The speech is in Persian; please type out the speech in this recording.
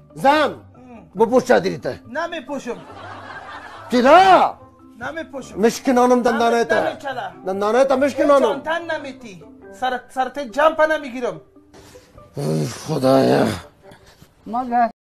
زن بپوش چادریته. نمیپوشم. چرا؟ نمیپوشم. مشکنانم دندانته. دندانته مشکنانم. تن نمیتی. سرت جمپ نمیگیرم. خدایا. مادر